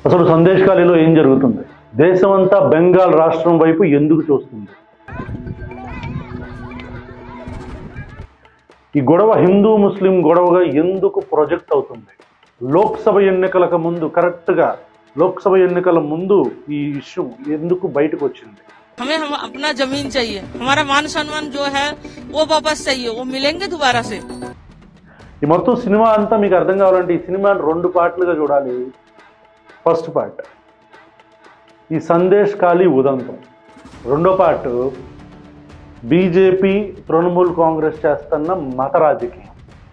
అసలు సందేశ్ ఖాళీలో ఏం జరుగుతుంది? దేశమంతా బెంగాల్ రాష్ట్రం వైపు ఎందుకు చూస్తుంది? ఈ గొడవ హిందూ ముస్లిం గొడవగా ఎందుకు ప్రొజెక్ట్ అవుతుంది? లోక్సభ ఎన్నికలకు ముందు, కరెక్ట్గా లోక్సభ ఎన్నికల ముందు ఈ ఇష్యూ ఎందుకు బయటకు వచ్చింది? हमें अपना जमीन चाहिए, हमारा मान सम्मान जो है वो वापस चाहिए, वो मिलेंगे दोबारा से। ఈ మొత్తం సినిమా అంతా మీకు అర్థం కావాలంటే ఈ సినిమాని 2 పార్ట్లుగా చూడాలి. ఫస్ట్ పార్ట్ ఈ సందేశ్ ఖాళీ ఉదంతం, రెండో పార్ట్ బీజేపీ తృణమూల్ కాంగ్రెస్ చేస్తున్న మత రాజకీయం.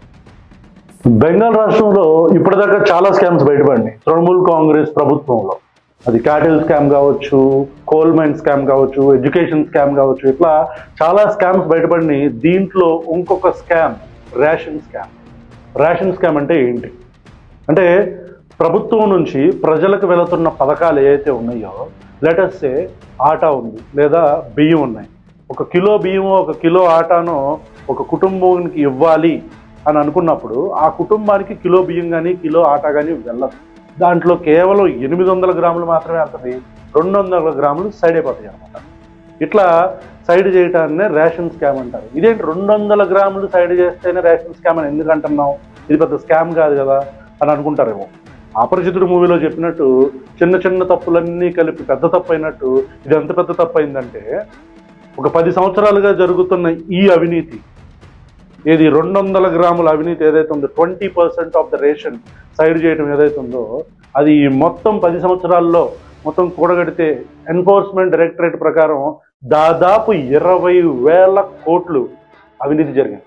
బెంగాల్ రాష్ట్రంలో ఇప్పటిదాకా చాలా స్కామ్స్ బయటపడినాయి తృణమూల్ కాంగ్రెస్ ప్రభుత్వంలో. అది క్యాటిల్ స్కామ్ కావచ్చు, కోల్ మైన్ స్కామ్ కావచ్చు, ఎడ్యుకేషన్ స్కామ్ కావచ్చు, ఇట్లా చాలా స్కామ్స్ బయటపడినాయి. దీంట్లో ఇంకొక scam ration scam. Ration scam అంటే ఏంటి అంటే ప్రభుత్వం నుంచి ప్రజలకు వెళుతున్న పథకాలు ఏవైతే ఉన్నాయో, లెటస్ సే ఆటా ఉంది లేదా బియ్యం ఉన్నాయి. 1 కిలో బియ్యం 1 కిలో ఆటాను ఒక కుటుంబానికి ఇవ్వాలి అని అనుకున్నప్పుడు ఆ కుటుంబానికి కిలో బియ్యం కానీ కిలో ఆటా కానీ వెళ్ళదు. దాంట్లో కేవలం 800 గ్రాములు మాత్రమే వెళ్తుంది, 200 గ్రాములు సైడ్ అయిపోతాయి అన్నమాట. ఇట్లా సైడ్ చేయటాన్నే రేషన్ స్కామ్ అంటారు. ఇదేంటి 200 గ్రాములు సైడ్ చేస్తేనే రేషన్ స్కామ్ అని ఎందుకు అంటున్నాం? ఇది పెద్ద స్కామ్ కాదు కదా అని అనుకుంటారేమో. అపరిచితుడు మూవీలో చెప్పినట్టు చిన్న చిన్న తప్పులన్నీ కలిపి పెద్ద తప్పు అయినట్టు ఇది ఎంత పెద్ద తప్పు అయిందంటే, ఒక 10 సంవత్సరాలుగా జరుగుతున్న ఈ అవినీతి, ఏది 200 గ్రాముల అవినీతి ఏదైతే ఉందో, 20% ఆఫ్ ద రేషన్ సైడ్ చేయడం ఏదైతే ఉందో, అది మొత్తం 10 సంవత్సరాల్లో మొత్తం కూడగడితే ఎన్ఫోర్స్మెంట్ డైరెక్టరేట్ ప్రకారం దాదాపు 20,000 కోట్లు అవినీతి జరిగింది.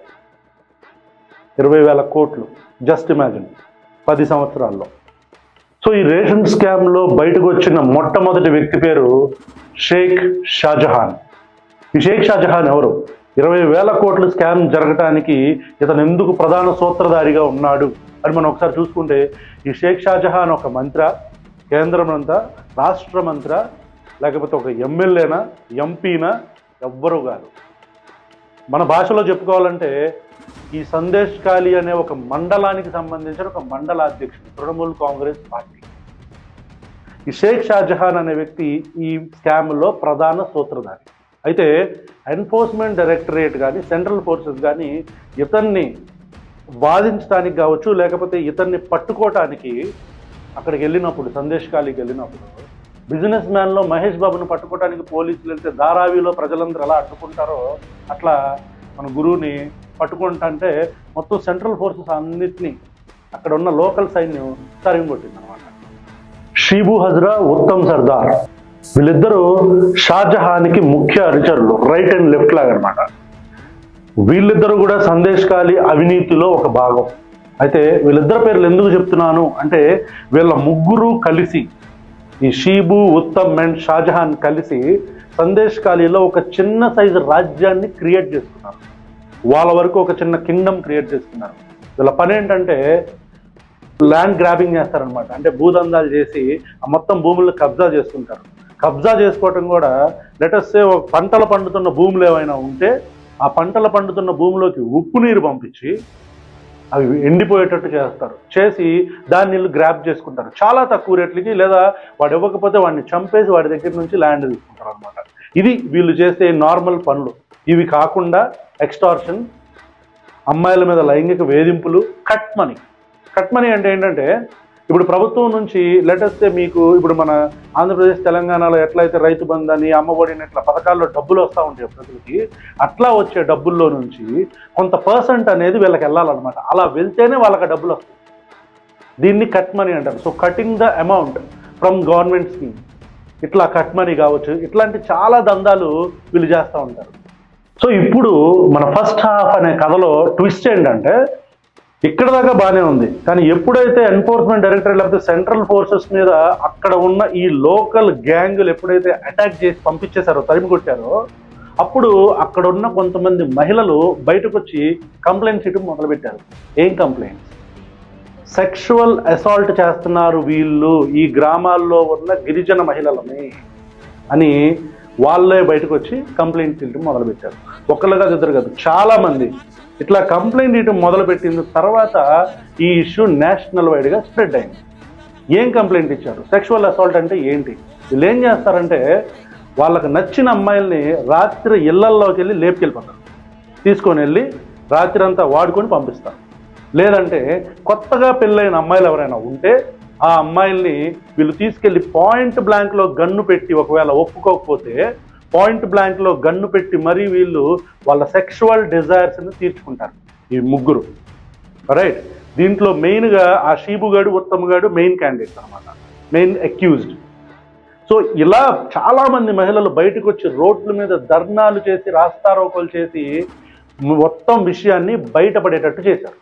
20,000 కోట్లు, జస్ట్ ఇమాజిన్ 10 సంవత్సరాల్లో. సో ఈ రేషన్ స్కామ్లో బయటకు వచ్చిన మొట్టమొదటి వ్యక్తి పేరు షేక్ షాజహాన్. ఈ షేక్ షాజహాన్ ఎవరు? 20,000 కోట్ల స్కామ్ జరగటానికి ఇతను ఎందుకు ప్రధాన సూత్రధారిగా ఉన్నాడు అని మనం ఒకసారి చూసుకుంటే, ఈ షేక్ షాజహాన్ ఒక మంత్రి, కేంద్ర మంత్రి, రాష్ట్ర మంత్రి, లేకపోతే ఒక ఎమ్మెల్యేనా, ఎంపీనా, ఎవ్వరూ కాదు. మన భాషలో చెప్పుకోవాలంటే ఈ సందేశ్ ఖాళీ అనే ఒక మండలానికి సంబంధించిన ఒక మండలాధ్యక్షుడు తృణమూల్ కాంగ్రెస్ పార్టీ. ఈ షేక్ షాజహాన్ అనే వ్యక్తి ఈ స్కామ్లో ప్రధాన సూత్రధారి. అయితే ఎన్ఫోర్స్మెంట్ డైరెక్టరేట్ కానీ సెంట్రల్ ఫోర్సెస్ కానీ ఇతన్ని వాదించడానికి కావచ్చు, లేకపోతే ఇతన్ని పట్టుకోవటానికి అక్కడికి వెళ్ళినప్పుడు, సందేశ్ ఖాళీకి వెళ్ళినప్పుడు, బిజినెస్ మ్యాన్లో మహేష్ బాబును పట్టుకోవడానికి పోలీసులు వెళ్తే ధారావిలో ప్రజలందరూ ఎలా అడ్డుకుంటారో అట్లా మన గురువుని పట్టుకుంటే మొత్తం సెంట్రల్ ఫోర్సెస్ అన్నిటినీ, అక్కడ ఉన్న లోకల్ సైన్యం తరిమి కొట్టింది అనమాట. షీబు హజ్రా, ఉత్తమ్ సర్దార్, వీళ్ళిద్దరూ షాజహాన్కి ముఖ్య అనుచరులు, రైట్ అండ్ లెఫ్ట్ లాగా అనమాట. వీళ్ళిద్దరూ కూడా సందేశ్ ఖాళీ అవినీతిలో ఒక భాగం. అయితే వీళ్ళిద్దరు పేర్లు ఎందుకు చెప్తున్నాను అంటే, వీళ్ళ ముగ్గురు కలిసి, ఈ షీబు, ఉత్తమ్ అండ్ షాజహాన్ కలిసి సందేశ్ ఖాళీలో ఒక చిన్న సైజు రాజ్యాన్ని క్రియేట్ చేసుకున్నారు. వాళ్ళ వరకు ఒక చిన్న కింగ్డమ్ క్రియేట్ చేసుకున్నారు. వీళ్ళ పని ఏంటంటే ల్యాండ్ గ్రాబింగ్ చేస్తారనమాట. అంటే భూదందాలు చేసి ఆ మొత్తం భూములను కబ్జా చేసుకుంటారు. కబ్జా చేసుకోవటం కూడా లెటస్ సే ఒక పంటలు పండుతున్న భూములు ఏమైనా ఉంటే ఆ పంటలు పండుతున్న భూమిలోకి ఉప్పు నీరు పంపించి అవి ఎండిపోయేటట్టు చేస్తారు. చేసి దాన్ని వీళ్ళు గ్రాప్ చేసుకుంటారు చాలా తక్కువ రేట్లకి, లేదా వాడు ఇవ్వకపోతే వాడిని చంపేసి వాడి దగ్గర నుంచి ల్యాండ్ తీసుకుంటారు అనమాట. ఇది వీళ్ళు చేసే నార్మల్ పనులు. ఇవి కాకుండా ఎక్స్టార్షన్, అమ్మాయిల మీద లైంగిక వేధింపులు, కట్ మనీ. కట్ మనీ అంటే ఏంటంటే, ఇప్పుడు ప్రభుత్వం నుంచి లెటస్ సే మీకు ఇప్పుడు మన ఆంధ్రప్రదేశ్, తెలంగాణలో ఎట్లయితే రైతు బంధు అని, అమ్మఒడిని, ఇట్లా పథకాల్లో డబ్బులు వస్తూ ఉంటాయి ప్రజలకి, అట్లా వచ్చే డబ్బుల్లో నుంచి కొంత పర్సెంట్ అనేది వీళ్ళకి వెళ్ళాలన్నమాట. అలా వెళ్తేనే వాళ్ళకి డబ్బులు వస్తాయి. దీన్ని కట్ మనీ అంటారు. So cutting the amount from government scheme, ఇట్లా కట్ మనీ కావచ్చు, ఇట్లాంటి చాలా దందాలు వీళ్ళు చేస్తూ ఉంటారు. సో ఇప్పుడు మన ఫస్ట్ హాఫ్ అనే కథలో ట్విస్ట్ ఏంటంటే, ఇక్కడ దాకా బాగానే ఉంది, కానీ ఎప్పుడైతే ఎన్ఫోర్స్మెంట్ డైరెక్టరేట్ లేకపోతే సెంట్రల్ ఫోర్సెస్ మీద అక్కడ ఉన్న ఈ లోకల్ గ్యాంగులు ఎప్పుడైతే అటాక్ చేసి పంపించేశారో, తరిమి కొట్టారో, అప్పుడు అక్కడ ఉన్న కొంతమంది మహిళలు బయటకు వచ్చి కంప్లైంట్స్ ఇవ్వడం మొదలుపెట్టారు. ఏం కంప్లైంట్స్? సెక్షువల్ అసాల్ట్ చేస్తున్నారు వీళ్ళు ఈ గ్రామాల్లో ఉన్న గిరిజన మహిళలని అని వాళ్ళే బయటకు వచ్చి కంప్లైంట్ ఇవ్వడం మొదలుపెట్టారు. ఒకళ్ళు కాదు, ఇద్దరు కాదు, చాలా మంది ఇట్లా కంప్లైంట్ ఇవ్వడం మొదలుపెట్టిన తర్వాత ఈ ఇష్యూ నేషనల్ వైడ్గా స్ప్రెడ్ అయింది. ఏం కంప్లైంట్ ఇచ్చారు, సెక్షువల్ అసాల్ట్ అంటే ఏంటి. వీళ్ళు ఏం చేస్తారంటే వాళ్ళకి నచ్చిన అమ్మాయిల్ని రాత్రి ఇళ్లల్లోకి వెళ్ళి లేపుకెళ్ళిపోతారు, తీసుకొని వెళ్ళి రాత్రి అంతా వాడుకొని పంపిస్తారు. లేదంటే కొత్తగా పెళ్ళైన అమ్మాయిలు ఎవరైనా ఉంటే ఆ అమ్మాయిల్ని వీళ్ళు తీసుకెళ్ళి పాయింట్ బ్లాంక్లో గన్ను పెట్టి, ఒకవేళ ఒప్పుకోకపోతే పాయింట్ బ్లాంక్లో గన్ను పెట్టి మరీ వీళ్ళు వాళ్ళ సెక్షువల్ డిజైర్స్ని తీర్చుకుంటారు ఈ ముగ్గురు. రైట్. దీంట్లో మెయిన్గా ఆ షీబుగాడు, ఉత్తమ్గాడు మెయిన్ క్యాండిడేట్స్ అనమాట, మెయిన్ అక్యూజ్డ్. సో ఇలా చాలామంది మహిళలు బయటకు వచ్చి రోడ్ల మీద ధర్నాలు చేసి, రాస్తారోకోలు చేసి మొత్తం విషయాన్ని బయటపడేటట్టు చేశారు.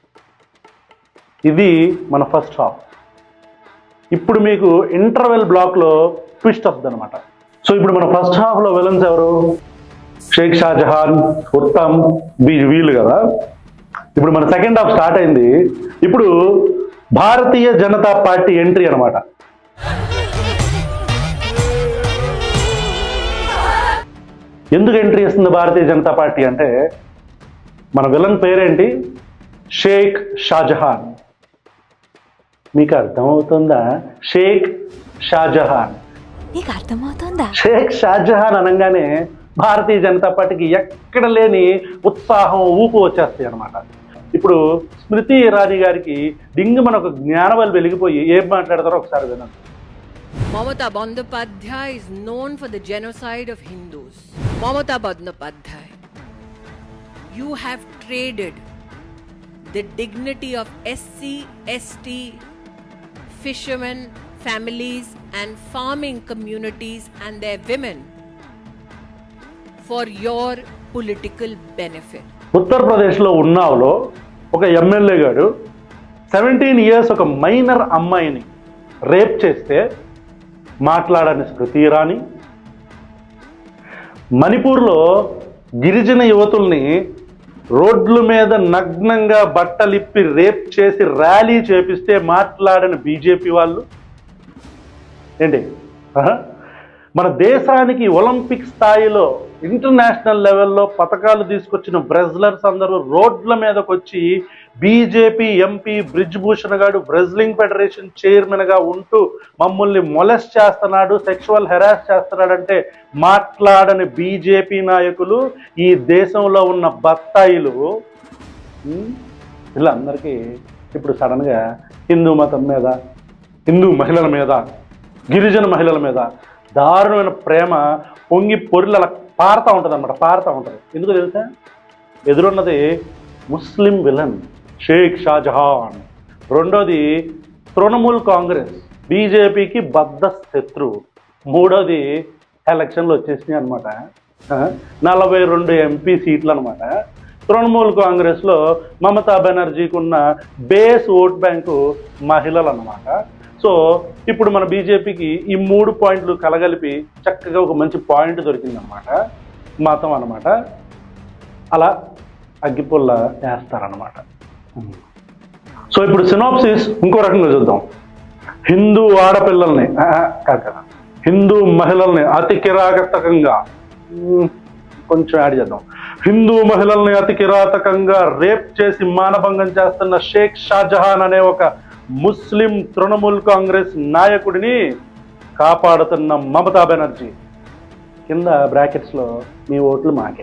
ఇది మన ఫస్ట్ హాఫ్. ఇప్పుడు మీకు ఇంటర్వెల్ బ్లాక్లో ట్విస్ట్ వస్తుంది అనమాట. సో ఇప్పుడు మన ఫస్ట్ హాఫ్లో విలన్స్ ఎవరు? షేక్ షాజహాన్, ఉత్తమ్, వీళ్ళు కదా. ఇప్పుడు మన సెకండ్ హాఫ్ స్టార్ట్ అయింది. ఇప్పుడు భారతీయ జనతా పార్టీ ఎంట్రీ అనమాట. ఎందుకు ఎంట్రీ ఇస్తుంది భారతీయ జనతా పార్టీ అంటే, మన విలన్ పేరేంటి? షేక్ షాజహాన్. మీకు అర్థమవుతుందా? షేక్ షాజహాన్. నీకు అర్థమవుతుందా? షేక్ షాజహాన్ అనగానే భారతీయ జనతా పార్టీకి ఎక్కడ లేని ఉత్సాహం, ఊపు వచ్చేస్తాయి అనమాట. ఇప్పుడు స్మృతి ఇరానీ గారికి డింగ్ మన ఒక జ్ఞానవల్ వెలిగిపోయి ఏం మాట్లాడతారో ఒకసారి వినండి. Mamata Bandyopadhyay is known for the genocide of Hindus. Mamata Bandyopadhyay, you have traded the dignity of SC, ST, fishermen, families and farming communities and their women for your political benefit. ఉత్తరప్రదేశ్లో ఉన్నావులో ఒక MLA గారు 17 years ఒక minor అమ్మాయిని rape చేస్తే మాట్లాడని స్మృతి ఇరానీ, మణిపూర్లో గిరిజన యువతుల్ని రోడ్ల మీద నగ్నంగా బట్టలిప్పి రేప్ చేసి ర్యాలీ చేపిస్తే మాట్లాడని బీజేపీ వాళ్ళు ఏంటి? మన దేశానికి ఒలింపిక్ స్థాయిలో, ఇంటర్నేషనల్ లెవెల్లో పథకాలు తీసుకొచ్చిన బ్రెజ్లర్స్ అందరూ రోడ్ల మీదకి వచ్చి బీజేపీ ఎంపీ బ్రిజ్ భూషణ్ గారు బ్రెజ్లింగ్ ఫెడరేషన్ చైర్మన్గా ఉంటూ మమ్మల్ని మొలెస్ట్ చేస్తున్నాడు, సెక్షువల్ హెరాస్ చేస్తున్నాడంటే మాట్లాడని బీజేపీ నాయకులు, ఈ దేశంలో ఉన్న బత్తాయిలు, వీళ్ళందరికీ ఇప్పుడు సడన్గా హిందూ మతం మీద, హిందూ మహిళల మీద, గిరిజన మహిళల మీద దారుణమైన ప్రేమ పొంగి పొరిలు అలా పారుతూ ఉంటుంది అనమాట, పారుతూ ఉంటుంది. ఎందుకు తెలుసా? ఎదురున్నది ముస్లిం విలన్ షేక్ షాజహాన్, రెండోది తృణమూల్ కాంగ్రెస్ బీజేపీకి బద్ద శత్రువు, మూడోది ఎలక్షన్లు వచ్చేసినాయి అనమాట. 42 ఎంపీ సీట్లు అనమాట. తృణమూల్ కాంగ్రెస్లో మమతా బెనర్జీకి ఉన్న బేస్ ఓట్ బ్యాంకు మహిళలు అనమాట. సో ఇప్పుడు మన బీజేపీకి ఈ 3 పాయింట్లు కలగలిపి చక్కగా ఒక మంచి పాయింట్ దొరికిందనమాట, మతం అనమాట. అలా అగ్గిపుల్ల వేస్తారనమాట. సో ఇప్పుడు సినాప్సిస్ ఇంకో రకంగా చూద్దాం. హిందూ ఆడపిల్లల్ని కాక హిందూ మహిళల్ని అతి కిరాతకంగా, కొంచెం యాడ్ చేద్దాం, హిందూ మహిళల్ని అతి కిరాతకంగా రేప్ చేసి మానభంగం చేస్తున్న షేక్ షాజహాన్ అనే ఒక ముస్లిం తృణమూల్ కాంగ్రెస్ నాయకుడిని కాపాడుతున్న మమతా బెనర్జీ. కింద బ్రాకెట్స్లో మీ ఓట్లు మాకే.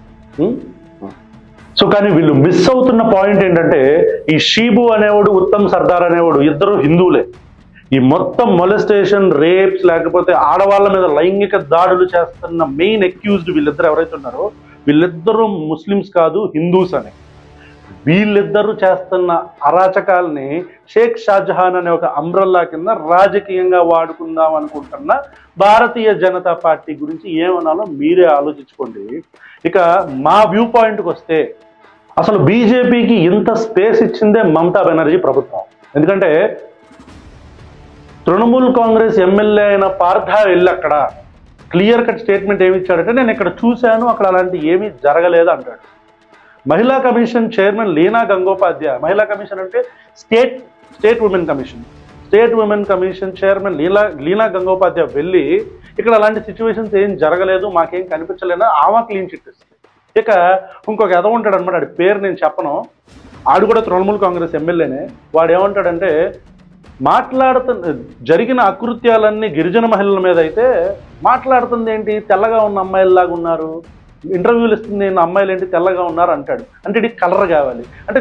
సో కానీ వీళ్ళు మిస్ అవుతున్న పాయింట్ ఏంటంటే, ఈ షీబు అనేవాడు, ఉత్తమ్ సర్దార్ అనేవాడు ఇద్దరు హిందువులే. ఈ మొత్తం మొలెస్టేషన్, రేప్స్, లేకపోతే ఆడవాళ్ళ మీద లైంగిక దాడులు చేస్తున్న మెయిన్ అక్యూజ్డ్ వీళ్ళిద్దరు ఎవరైతే ఉన్నారో వీళ్ళిద్దరూ ముస్లిమ్స్ కాదు, హిందూస్ అని. వీళ్ళిద్దరూ చేస్తున్న అరాచకాలని షేక్ షాజహాన్ అనే ఒక అంబ్రెల్లా కింద రాజకీయంగా వాడుకుందాం అనుకుంటున్న భారతీయ జనతా పార్టీ గురించి ఏమనాలో మీరే ఆలోచించుకోండి. ఇక మా వ్యూ పాయింట్కి వస్తే, అసలు బీజేపీకి ఇంత స్పేస్ ఇచ్చిందే మమతా బెనర్జీ ప్రభుత్వం. ఎందుకంటే తృణమూల్ కాంగ్రెస్ ఎమ్మెల్యే అయిన పార్థా వెళ్ళి అక్కడ క్లియర్ కట్ స్టేట్మెంట్ ఏమి ఇచ్చాడంటే, నేను ఇక్కడ చూశాను, అక్కడ అలాంటి ఏమీ జరగలేదు అంటాడు. మహిళా కమిషన్ చైర్మన్ లీనా గంగోపాధ్యాయ, మహిళా కమిషన్ అంటే state women commission, state women commission chairman Leena Gangopadhyay వెళ్ళి ఇక్కడ అలాంటి సిచ్యువేషన్స్ ఏం జరగలేదు, మాకేం కనిపించలేదు, ఆమె క్లీన్ చిట్ ఇస్తుంది. ఇక ఇంకొక ఎదవ ఉంటాడు అనమాట, ఆడి పేరు నేను చెప్పను, ఆడు కూడా తృణమూల్ కాంగ్రెస్ ఎమ్మెల్యేనే. వాడు ఏమంటాడంటే, జరిగిన అకృత్యాలన్నీ గిరిజన మహిళల మీద అయితే మాట్లాడుతుంది ఏంటి, తెల్లగా ఉన్న అమ్మాయిల్లాగా ఉన్నారు, ఇంటర్వ్యూలు ఇస్తుంది అమ్మాయిలు ఏంటి తెల్లగా ఉన్నారు అంటాడు. అంటే ఇది కలర్ కావాలి అంటే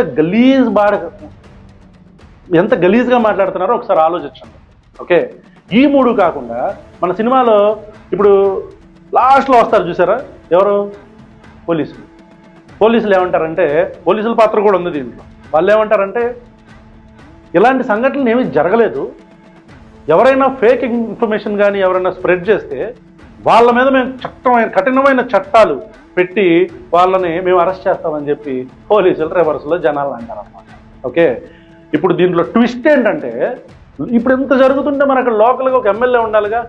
ఎంత గలీజ్గా మాట్లాడుతున్నారో ఒకసారి ఆలోచించండి. ఓకే, ఈ మూడు కాకుండా మన సినిమాలో ఇప్పుడు లాస్ట్లో వస్తారు చూసారా, ఎవరు, పోలీసులు ఏమంటారంటే, పోలీసుల పాత్ర కూడా ఉంది దీంట్లో. వాళ్ళు ఏమంటారంటే ఇలాంటి సంఘటనలు ఏమీ జరగలేదు, ఎవరైనా ఫేక్ ఇన్ఫర్మేషన్ కానీ ఎవరైనా స్ప్రెడ్ చేస్తే వాళ్ళ మీద మేము కఠినమైన చట్టాలు పెట్టి వాళ్ళని మేము అరెస్ట్ చేస్తామని చెప్పి పోలీసులు రివర్స్లో జనాలు అంటారన్నమాట. ఓకే, ఇప్పుడు దీంట్లో ట్విస్ట్ ఏంటంటే, ఇప్పుడు ఎంత జరుగుతుంటే మన అక్కడ లోకల్గా ఒక ఎమ్మెల్యే ఉండాలిగా,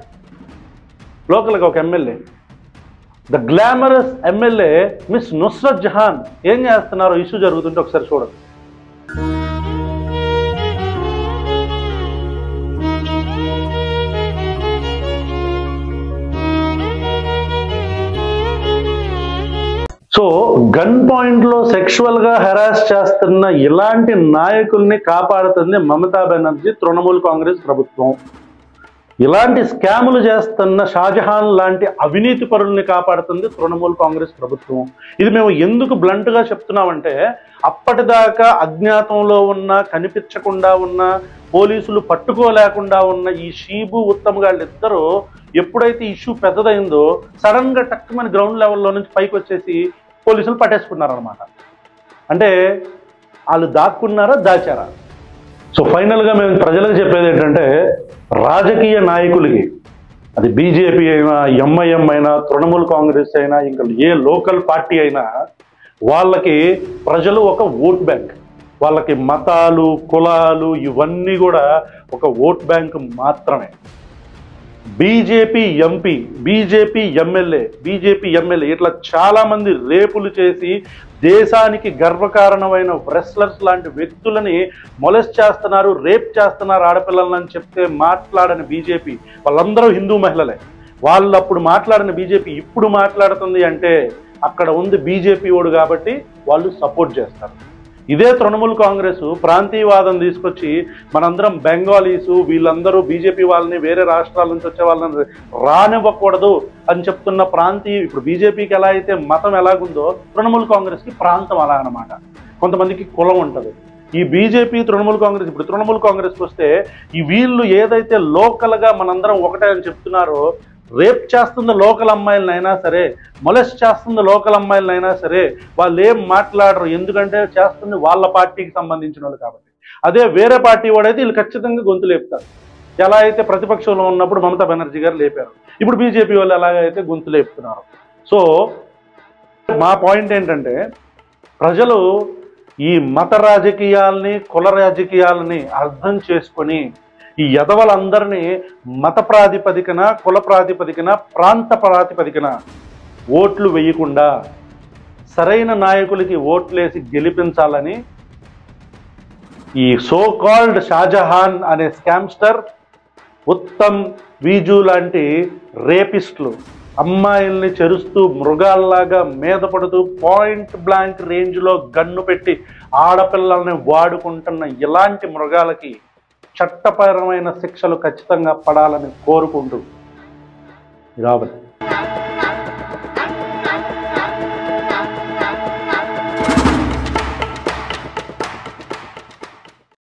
the glamorous MLA miss Nusrat Jahan ఏం చేస్తున్నారో ఇష్యూ జరుగుతుంటే ఒకసారి చూడండి. సో గన్ పాయింట్లో సెక్షువల్గా హెరాస్ చేస్తున్న ఇలాంటి నాయకుల్ని కాపాడుతుంది మమతా బెనర్జీ తృణమూల్ కాంగ్రెస్ ప్రభుత్వం. ఇలాంటి స్కాములు చేస్తున్న షాజహాన్ లాంటి అవినీతి పరుల్ని కాపాడుతుంది తృణమూల్ కాంగ్రెస్ ప్రభుత్వం. ఇది మేము ఎందుకు బ్లంట్గా చెప్తున్నామంటే, అప్పటిదాకా అజ్ఞాతంలో ఉన్న, కనిపించకుండా ఉన్న, పోలీసులు పట్టుకోలేకుండా ఉన్న ఈ షీబు ఉత్తమ్ గాళ్ళిద్దరూ ఎప్పుడైతే ఇష్యూ పెద్దదైందో సడన్గా టక్కుమని గ్రౌండ్ లెవెల్లో నుంచి పైకి వచ్చేసి పోలీసులు పట్టేసుకున్నారనమాట. అంటే వాళ్ళు దాచారా? సో ఫైనల్గా మేము ప్రజలకు చెప్పేది ఏంటంటే, రాజకీయ నాయకులకి, అది బీజేపీ అయినా, ఎంఐఎం అయినా, తృణమూల్ కాంగ్రెస్ అయినా, ఇంకా ఏ లోకల్ పార్టీ అయినా, వాళ్ళకి ప్రజలు ఒక ఓట్ బ్యాంక్. వాళ్ళకి మతాలు, కులాలు ఇవన్నీ కూడా ఒక ఓట్ బ్యాంక్ మాత్రమే. బీజేపీ ఎంపీ, బీజేపీ ఎమ్మెల్యే ఇట్లా చాలామంది రేపులు చేసి దేశానికి గర్వకారణమైన రెస్లర్స్ లాంటి వ్యక్తులని మొలెస్ట్ చేస్తున్నారు, రేప్ చేస్తున్నారు ఆడపిల్లలని చెప్తే మాట్లాడని బీజేపీ, వాళ్ళందరూ హిందూ మహిళలే. వాళ్ళు అప్పుడు మాట్లాడిన బీజేపీ ఇప్పుడు మాట్లాడుతుంది అంటే అక్కడ ఉంది బీజేపీ ఓడు కాబట్టి వాళ్ళు సపోర్ట్ చేస్తారు. ఇదే తృణమూల్ కాంగ్రెస్ ప్రాంతీయవాదం తీసుకొచ్చి మనందరం బెంగాలీసు వీళ్ళందరూ బీజేపీ వాళ్ళని, వేరే రాష్ట్రాల నుంచి వచ్చే వాళ్ళని రానివ్వకూడదు అని చెప్తున్న ఇప్పుడు బీజేపీకి ఎలా అయితే మతం ఎలాగుందో తృణమూల్ కాంగ్రెస్కి ప్రాంతం అలా అన్నమాట. కొంతమందికి కులం ఉంటుంది. ఈ బీజేపీ తృణమూల్ కాంగ్రెస్, ఇప్పుడు తృణమూల్ కాంగ్రెస్కి వస్తే ఈ వీళ్ళు ఏదైతే లోకల్గా మనందరం ఒకటే అని చెప్తున్నారో, రేప్ చేస్తున్న లోకల్ అమ్మాయిలనైనా సరే, మొలెస్ట్ చేస్తున్న లోకల్ అమ్మాయిలనైనా సరే వాళ్ళు ఏం మాట్లాడరు, ఎందుకంటే చేస్తుంది వాళ్ళ పార్టీకి సంబంధించిన వాళ్ళు కాబట్టి. అదే వేరే పార్టీ వాడైతే వీళ్ళు ఖచ్చితంగా గొంతు లేపుతారు. ఎలా అయితే ప్రతిపక్షంలో ఉన్నప్పుడు మమతా బెనర్జీ గారు లేపారు, ఇప్పుడు బీజేపీ వాళ్ళు ఎలాగైతే గొంతు లేపుతున్నారు. సో మా పాయింట్ ఏంటంటే, ప్రజలు ఈ మత రాజకీయాల్ని, కుల రాజకీయాలని అర్థం చేసుకొని ఈ ఎదవలందరినీ మత ప్రాతిపదికన, కుల ప్రాతిపదికన, ప్రాంత ప్రాతిపదికన ఓట్లు వేయకుండా సరైన నాయకులకి ఓట్లేసి గెలిపించాలని ఈ సో కాల్డ్ షాజహాన్ అనే స్కామ్స్టర్, ఉత్తమ్, వీజు లాంటి రేపిస్టులు అమ్మాయిల్ని చెరుస్తూ మృగాల్లాగా మీద పడుతూ పాయింట్ బ్లాంక్ రేంజ్లో గన్ను పెట్టి ఆడపిల్లల్ని వాడుకుంటున్న ఇలాంటి మృగాలకి చట్టపరమైన శిక్షలు ఖచ్చితంగా పడాలని కోరుకుంటూ రావాలి.